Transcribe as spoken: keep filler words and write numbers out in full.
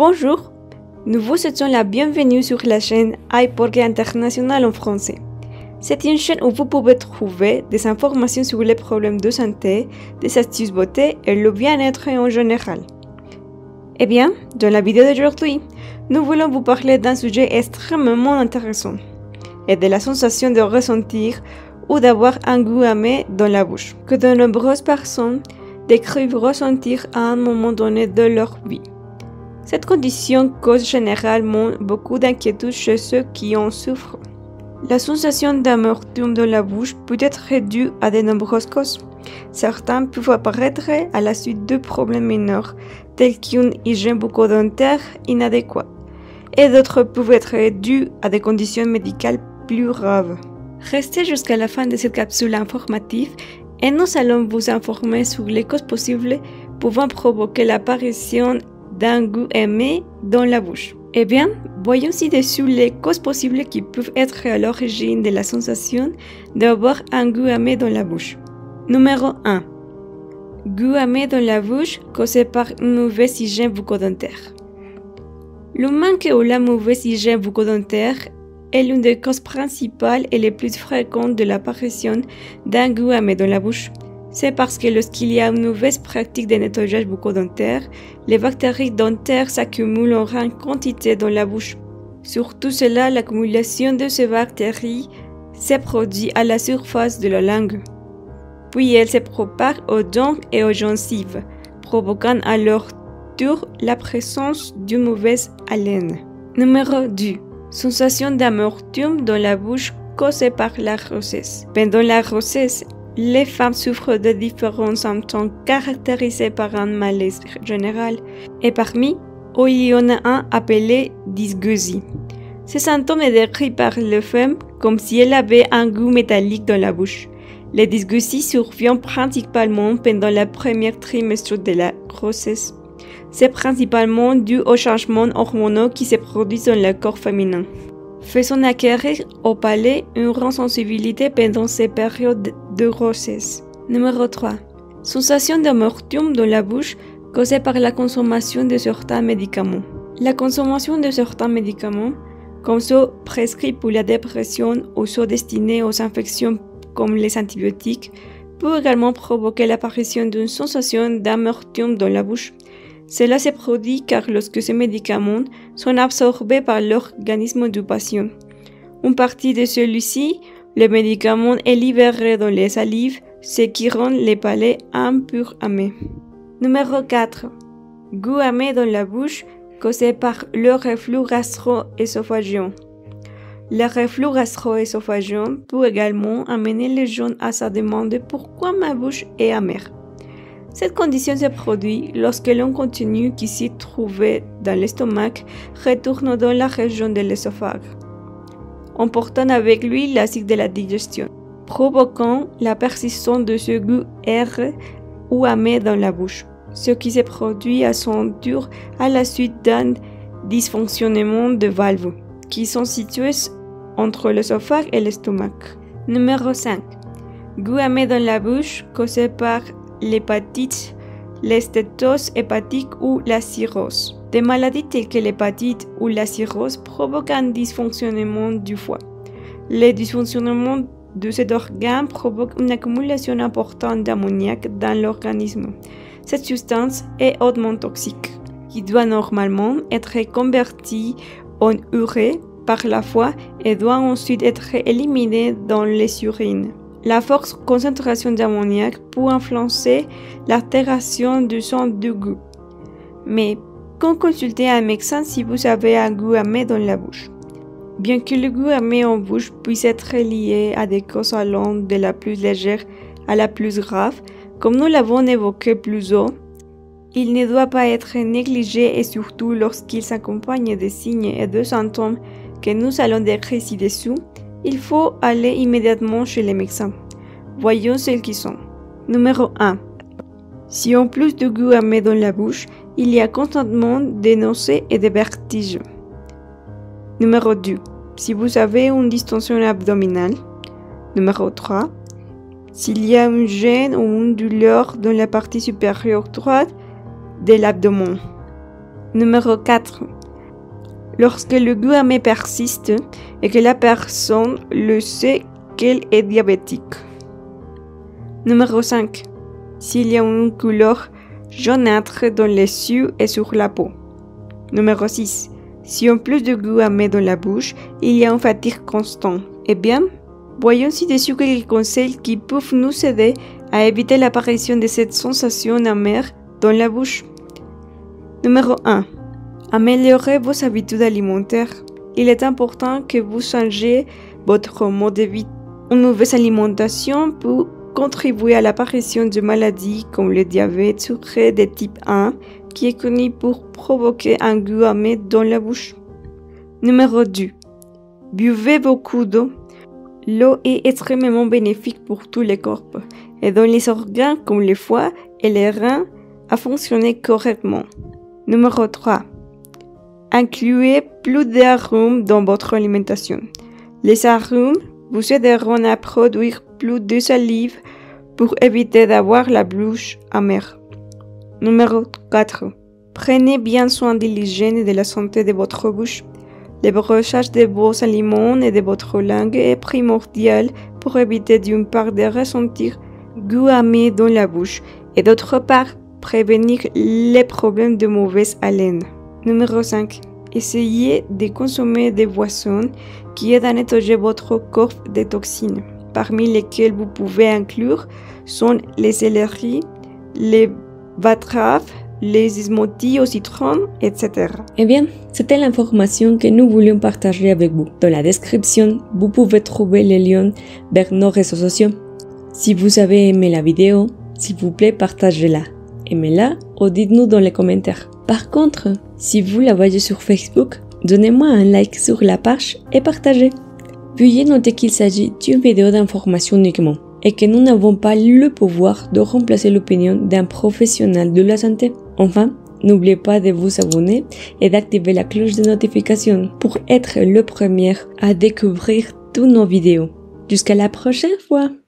Bonjour, nous vous souhaitons la bienvenue sur la chaîne iPorgue International en français. C'est une chaîne où vous pouvez trouver des informations sur les problèmes de santé, des astuces beauté et le bien-être en général. Eh bien, dans la vidéo d'aujourd'hui, nous voulons vous parler d'un sujet extrêmement intéressant et de la sensation de ressentir ou d'avoir un goût amer dans la bouche, que de nombreuses personnes décrivent ressentir à un moment donné de leur vie. Cette condition cause généralement beaucoup d'inquiétude chez ceux qui en souffrent. La sensation d'amertume dans la bouche peut être due à de nombreuses causes. Certains peuvent apparaître à la suite de problèmes mineurs, tels qu'une hygiène bucco-dentaire inadéquate, et d'autres peuvent être dus à des conditions médicales plus graves. Restez jusqu'à la fin de cette capsule informative et nous allons vous informer sur les causes possibles pouvant provoquer l'apparition d'un goût aimé dans la bouche. Eh bien, voyons ci-dessous les causes possibles qui peuvent être à l'origine de la sensation d'avoir un goût amer dans la bouche. Numéro un. Goût amer dans la bouche causé par une mauvaise hygiène bucco-dentaire. Le manque ou la mauvaise hygiène bucco-dentaire est l'une des causes principales et les plus fréquentes de l'apparition d'un goût amer dans la bouche. C'est parce que lorsqu'il y a une mauvaise pratique de nettoyage bucco-dentaire, les bactéries dentaires s'accumulent en grande quantité dans la bouche. Surtout cela, l'accumulation de ces bactéries se produit à la surface de la langue. Puis elles se propagent aux dents et aux gencives, provoquant à leur tour la présence d'une mauvaise haleine. Numéro deux. Sensation d'amertume dans la bouche causée par la grossesse. Pendant la grossesse, les femmes souffrent de différents symptômes caractérisés par un malaise général, et parmi eux, il y en a un appelé dysgeusie. Ce symptôme est décrit par les femmes comme si elles avaient un goût métallique dans la bouche. Les dysgeusies surviennent principalement pendant le premier trimestre de la grossesse. C'est principalement dû aux changements hormonaux qui se produisent dans le corps féminin, faisant acquérir au palais une grande sensibilité pendant ces périodes de grossesse. Numéro trois. Sensation d'amertume dans la bouche causée par la consommation de certains médicaments. La consommation de certains médicaments, comme ceux prescrits pour la dépression ou ceux destinés aux infections comme les antibiotiques, peut également provoquer l'apparition d'une sensation d'amertume dans la bouche. Cela se produit car lorsque ces médicaments sont absorbés par l'organisme du patient, une partie de celui-ci, le médicament est libéré dans les salives, ce qui rend les palais un peu amers. Numéro quatre. Goût amer dans la bouche causé par le reflux gastro-œsophagien. Le reflux gastro-œsophagien peut également amener les gens à se demander pourquoi ma bouche est amère. Cette condition se produit lorsque l'on continue qui s'y trouvait dans l'estomac retourne dans la région de l'œsophage, emportant avec lui l'acide de la digestion, provoquant la persistance de ce goût aigre ou amer dans la bouche, ce qui se produit à son tour à la suite d'un dysfonctionnement de valves qui sont situées entre l'œsophage et l'estomac. Numéro cinq. Goût amer dans la bouche causé par l'hépatite, la stéatose hépatique ou la cirrhose. Des maladies telles que l'hépatite ou la cirrhose provoquent un dysfonctionnement du foie. Le dysfonctionnement de cet organe provoque une accumulation importante d'ammoniac dans l'organisme. Cette substance est hautement toxique, qui doit normalement être convertie en urée par la foie et doit ensuite être éliminée dans les urines. La forte concentration d'ammoniac peut influencer l'altération du son du goût. Mais quand consultez un médecin si vous avez un goût amer dans la bouche. Bien que le goût amer en bouche puisse être lié à des causes allant de la plus légère à la plus grave, comme nous l'avons évoqué plus haut, il ne doit pas être négligé et surtout lorsqu'il s'accompagne des signes et de symptômes que nous allons décrire ci-dessous, il faut aller immédiatement chez les médecins. Voyons celles qui sont. Numéro un. Si en plus de goût amer dans la bouche, il y a constamment des nausées et des vertiges. Numéro deux. Si vous avez une distension abdominale. Numéro trois. S'il y a une gêne ou une douleur dans la partie supérieure droite de l'abdomen. Numéro quatre. Lorsque le goût amer persiste et que la personne le sait qu'elle est diabétique. Numéro cinq. S'il y a une couleur jaunâtre dans les yeux et sur la peau. Numéro six. Si en plus de goût amer dans la bouche, il y a une fatigue constante. Eh bien, voyons ci-dessus quelques conseils qui peuvent nous aider à éviter l'apparition de cette sensation amère dans la bouche. Numéro un. Améliorez vos habitudes alimentaires. Il est important que vous changiez votre mode de vie. Une mauvaise alimentation peut contribuer à l'apparition de maladies comme le diabète sucré de type un, qui est connu pour provoquer un goût amer dans la bouche. Numéro deux. Buvez beaucoup d'eau. L'eau est extrêmement bénéfique pour tous les corps et dans les organes comme le foie et les reins à fonctionner correctement. Numéro trois. Incluez plus d'arômes dans votre alimentation. Les arômes vous aideront à produire plus de salive pour éviter d'avoir la bouche amère. Numéro quatre. Prenez bien soin de l'hygiène et de la santé de votre bouche. Le brossage de vos aliments et de votre langue est primordial pour éviter d'une part de ressentir goût amer dans la bouche et d'autre part prévenir les problèmes de mauvaise haleine. Numéro cinq. Essayez de consommer des boissons qui aident à nettoyer votre corps des toxines, parmi lesquelles vous pouvez inclure sont les céleris, les betteraves, les smoothies au citron, et cetera. Eh bien, c'était l'information que nous voulions partager avec vous. Dans la description, vous pouvez trouver les liens vers nos réseaux sociaux. Si vous avez aimé la vidéo, s'il vous plaît, partagez-la. Aimez-la ou dites-nous dans les commentaires. Par contre, si vous la voyez sur Facebook, donnez-moi un like sur la page et partagez. Veuillez noter qu'il s'agit d'une vidéo d'information uniquement et que nous n'avons pas le pouvoir de remplacer l'opinion d'un professionnel de la santé. Enfin, n'oubliez pas de vous abonner et d'activer la cloche de notification pour être le premier à découvrir toutes nos vidéos. Jusqu'à la prochaine fois!